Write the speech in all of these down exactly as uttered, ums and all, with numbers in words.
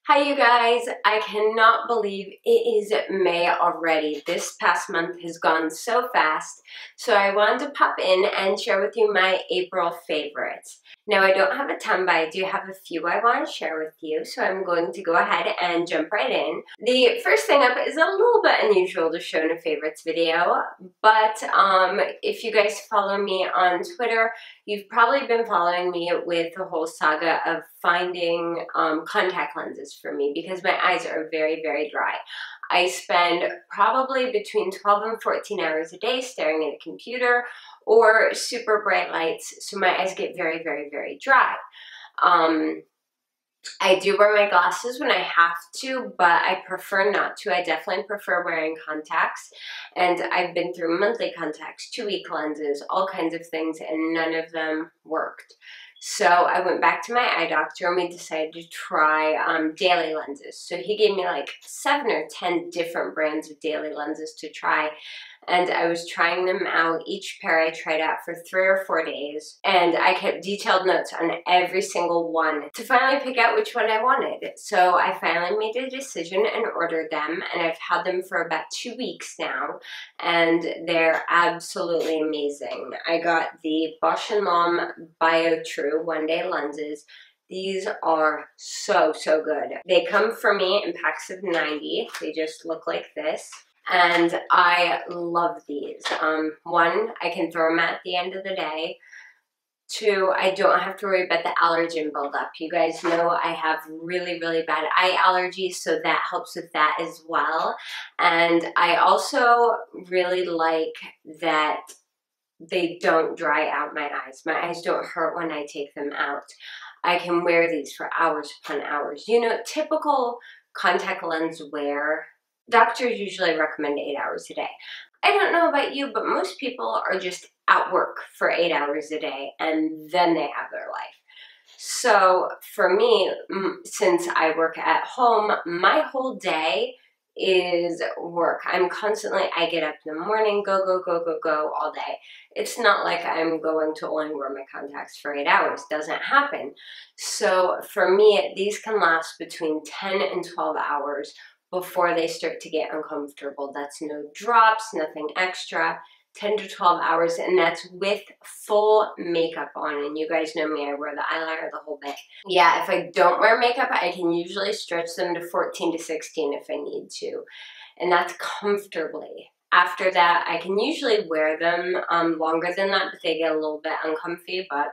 Hi you guys, I cannot believe it is May already. This past month has gone so fast, so I wanted to pop in and share with you my April favorites. Now I don't have a ton, but I do have a few I want to share with you, so I'm going to go ahead and jump right in. The first thing up is a little bit unusual to show in a favorites video, but um, if you guys follow me on Twitter, you've probably been following me with the whole saga of finding um, contact lenses for me because my eyes are very, very dry. I spend probably between twelve and fourteen hours a day staring at a computer or super bright lights, so my eyes get very, very, very dry. Um, I do wear my glasses when I have to, but I prefer not to. I definitely prefer wearing contacts, and I've been through monthly contacts, two-week lenses, all kinds of things, and none of them worked. So I went back to my eye doctor and we decided to try um, daily lenses. So he gave me like seven or ten different brands of daily lenses to try. And I was trying them out. Each pair I tried out for three or four days. And I kept detailed notes on every single one to finally pick out which one I wanted. So I finally made a decision and ordered them. And I've had them for about two weeks now. And they're absolutely amazing. I got the Bausch and Lomb BioTrue One Day lenses. These are so, so good. They come for me in packs of ninety. They just look like this. And I love these. Um, one, I can throw them at the end of the day. Two, I don't have to worry about the allergen buildup. You guys know I have really, really bad eye allergies, so that helps with that as well. And I also really like that they don't dry out my eyes. My eyes don't hurt when I take them out. I can wear these for hours upon hours. You know, typical contact lens wear, doctors usually recommend eight hours a day. I don't know about you, but most people are just at work for eight hours a day and then they have their life. So for me, since I work at home, my whole day is work. I'm constantly, I get up in the morning, go, go, go, go, go all day. It's not like I'm going to only wear my contacts for eight hours. Doesn't happen. So for me, these can last between ten and twelve hours before they start to get uncomfortable. That's no drops, nothing extra, ten to twelve hours, and that's with full makeup on. And you guys know me, I wear the eyeliner the whole bit. Yeah, if I don't wear makeup, I can usually stretch them to fourteen to sixteen if I need to, and that's comfortably. After that, I can usually wear them um, longer than that, but they get a little bit uncomfy, but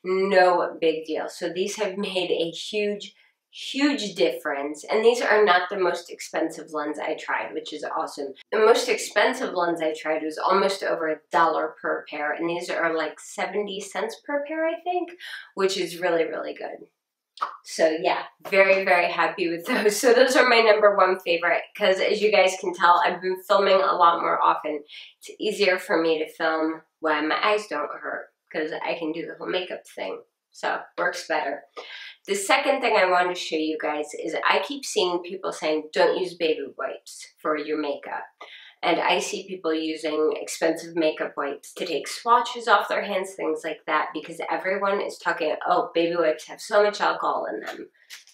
no big deal. So these have made a huge Huge difference, and these are not the most expensive lens I tried, which is awesome. The most expensive lens I tried was almost over a dollar per pair, and these are like seventy cents per pair, I think, which is really, really good. So yeah, very, very happy with those. So those are my number one favorite, because as you guys can tell, I've been filming a lot more often. It's easier for me to film when my eyes don't hurt, because I can do the whole makeup thing. So works better. The second thing I want to show you guys is I keep seeing people saying don't use baby wipes for your makeup. And I see people using expensive makeup wipes to take swatches off their hands, things like that, because everyone is talking, oh, baby wipes have so much alcohol in them.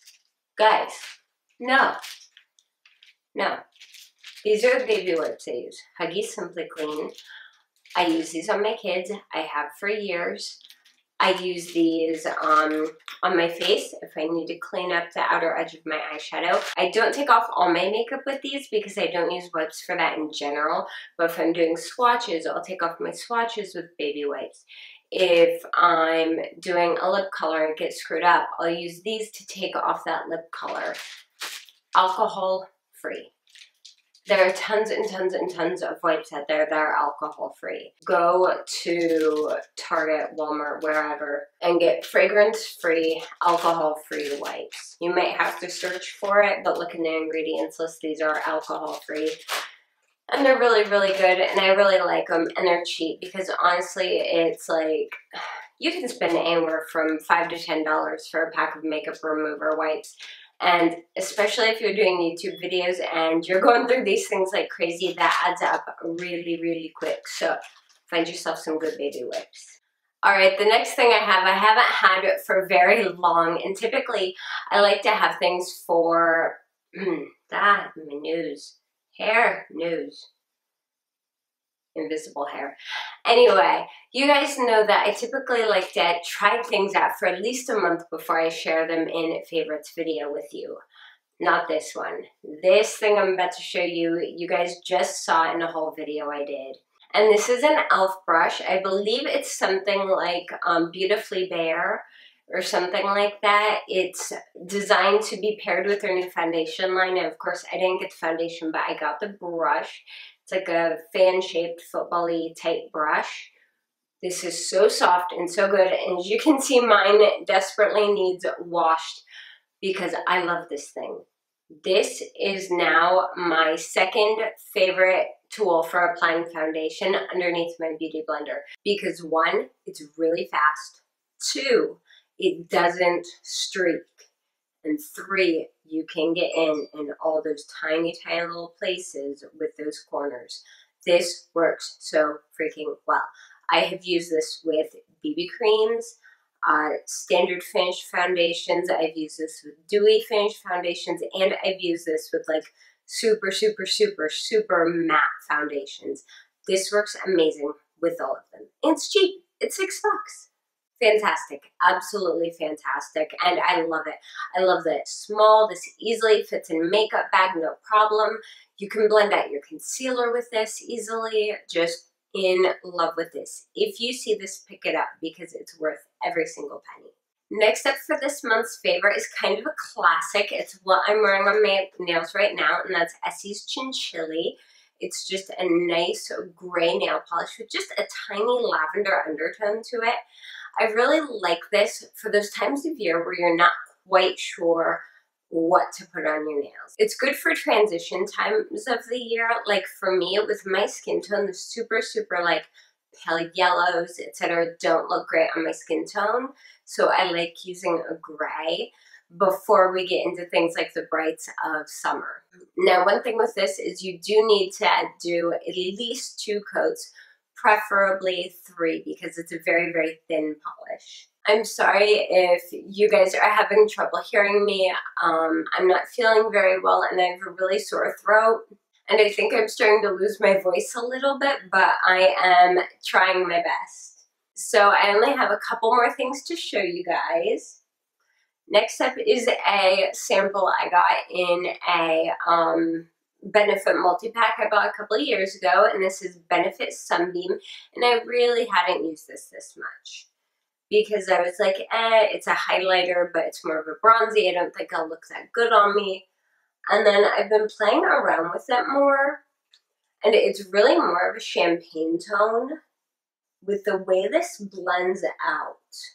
Guys, no. No. These are the baby wipes I use. Huggies Simply Clean. I use these on my kids. I have for years. I use these um, on my face if I need to clean up the outer edge of my eyeshadow. I don't take off all my makeup with these because I don't use wipes for that in general, but if I'm doing swatches, I'll take off my swatches with baby wipes. If I'm doing a lip color and get screwed up, I'll use these to take off that lip color. Alcohol free. There are tons and tons and tons of wipes out there that are alcohol-free. Go to Target, Walmart, wherever, and get fragrance-free, alcohol-free wipes. You might have to search for it, but look in the ingredients list. These are alcohol-free. And they're really, really good, and I really like them, and they're cheap, because honestly, it's like, you can spend anywhere from five to ten dollars for a pack of makeup remover wipes. And especially if you're doing YouTube videos and you're going through these things like crazy, that adds up really, really quick. So find yourself some good baby wipes. Alright, the next thing I have, I haven't had it for very long, and typically I like to have things for, ah, my nose, hair, nose, invisible hair. Anyway, you guys know that I typically like to try things out for at least a month before I share them in favorites video with you. Not this one. This thing I'm about to show you, you guys just saw in a whole video I did. And this is an e l f brush. I believe it's something like um, Beautifully Bare or something like that. It's designed to be paired with their new foundation line. And of course, I didn't get the foundation, but I got the brush. It's like a fan-shaped, football-y type brush. This is so soft and so good. And as you can see, mine desperately needs washed because I love this thing. This is now my second favorite tool for applying foundation underneath my beauty blender because one, it's really fast, two, it doesn't streak, and three, you can get in in all those tiny, tiny little places with those corners. This works so freaking well. I have used this with B B creams, Uh, standard finish foundations. I've used this with dewy finish foundations, and I've used this with like super, super, super, super matte foundations. This works amazing with all of them. And it's cheap. It's six bucks. Fantastic. Absolutely fantastic. And I love it. I love that it's small. This easily fits in a makeup bag, no problem. You can blend out your concealer with this easily. Just in love with this. If you see this, pick it up because it's worth every single penny. Next up for this month's favorite is kind of a classic. It's what I'm wearing on my nails right now, and that's Essie's Chinchilli. It's just a nice gray nail polish with just a tiny lavender undertone to it. I really like this for those times of year where you're not quite sure what to put on your nails. It's good for transition times of the year. Like for me, with my skin tone, the super, super like pale yellows, et cetera don't look great on my skin tone. So I like using a gray before we get into things like the brights of summer. Now, one thing with this is you do need to do at least two coats, preferably three, because it's a very, very thin polish. I'm sorry if you guys are having trouble hearing me. Um, I'm not feeling very well and I have a really sore throat. And I think I'm starting to lose my voice a little bit, but I am trying my best. So I only have a couple more things to show you guys. Next up is a sample I got in a um, Benefit multi-pack I bought a couple of years ago, and this is Benefit Sunbeam, and I really hadn't used this this much because I was like, eh, it's a highlighter, but it's more of a bronzy. I don't think it'll look that good on me. And then I've been playing around with it more, and it's really more of a champagne tone with the way this blends out.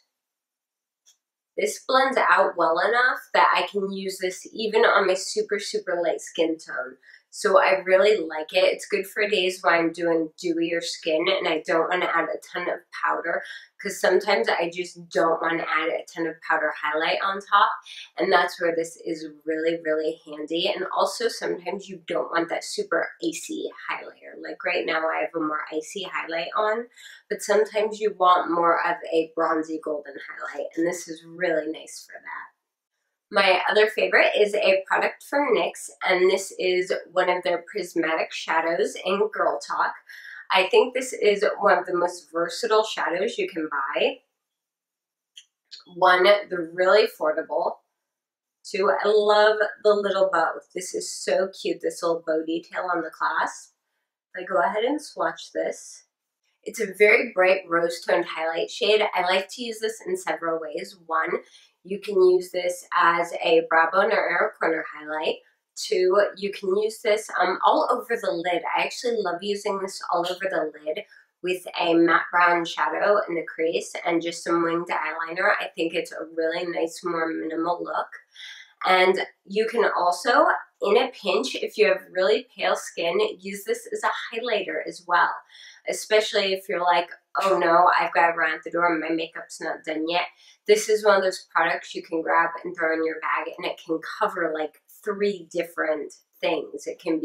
This blends out well enough that I can use this even on my super, super light skin tone. So I really like it. It's good for days when I'm doing dewier skin and I don't want to add a ton of powder, because sometimes I just don't want to add a ton of powder highlight on top, and that's where this is really, really handy. And also sometimes you don't want that super icy highlighter. Like right now I have a more icy highlight on, but sometimes you want more of a bronzy golden highlight, and this is really nice for that. My other favorite is a product from N Y X, and this is one of their prismatic shadows in Girl Talk. I think this is one of the most versatile shadows you can buy. One, they're really affordable. Two, I love the little bow. This is so cute, this little bow detail on the clasp. I go ahead and swatch this. It's a very bright rose-toned highlight shade. I like to use this in several ways. One, you can use this as a brow bone or inner corner highlight. Two, you can use this um, all over the lid. I actually love using this all over the lid with a matte brown shadow in the crease and just some winged eyeliner. I think it's a really nice, more minimal look. And you can also, in a pinch, if you have really pale skin, use this as a highlighter as well. Especially if you're like, oh no, I've got to run out the door and my makeup's not done yet. This is one of those products you can grab and throw in your bag, and it can cover like three different things. It can be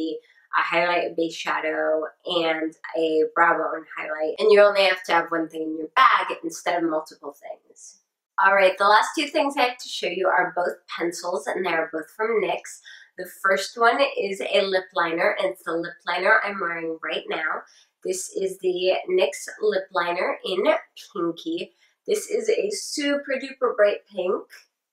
a highlight, a base shadow, and a brow bone highlight. And you only have to have one thing in your bag instead of multiple things. Alright, the last two things I have to show you are both pencils, and they're both from N Y X. The first one is a lip liner, and it's the lip liner I'm wearing right now. This is the N Y X lip liner in Pinky. This is a super duper bright pink,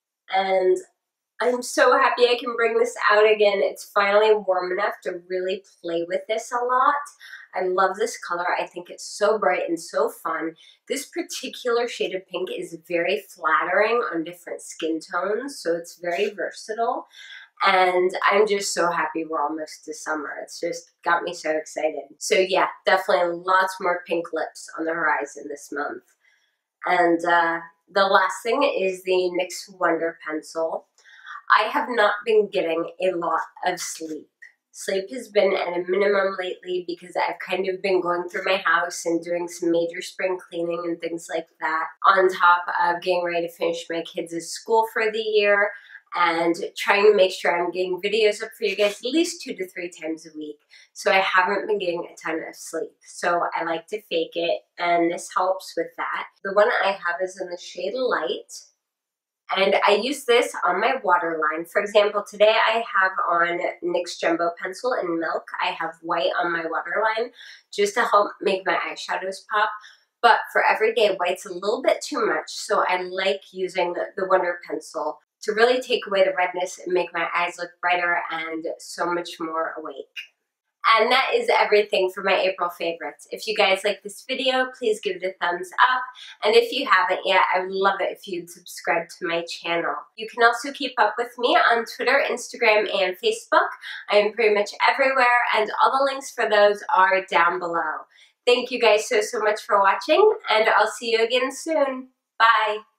and I'm so happy I can bring this out again. It's finally warm enough to really play with this a lot. I love this color. I think it's so bright and so fun. This particular shade of pink is very flattering on different skin tones, so it's very versatile. And I'm just so happy we're almost to summer. It's just got me so excited. So yeah, definitely lots more pink lips on the horizon this month. And uh, the last thing is the N Y X Wonder Pencil. I have not been getting a lot of sleep. Sleep has been at a minimum lately because I've kind of been going through my house and doing some major spring cleaning and things like that, on top of getting ready to finish my kids' school for the year and trying to make sure I'm getting videos up for you guys at least two to three times a week. So I haven't been getting a ton of sleep. So I like to fake it, and this helps with that. The one I have is in the shade Light. And I use this on my waterline. For example, today I have on N Y X Jumbo Pencil in Milk. I have white on my waterline just to help make my eyeshadows pop. But for everyday, white's a little bit too much, so I like using the Wonder Pencil to really take away the redness and make my eyes look brighter and so much more awake. And that is everything for my April favorites. If you guys like this video, please give it a thumbs up. And if you haven't yet, I would love it if you'd subscribe to my channel. You can also keep up with me on Twitter, Instagram, and Facebook. I am pretty much everywhere, and all the links for those are down below. Thank you guys so, so much for watching, and I'll see you again soon. Bye.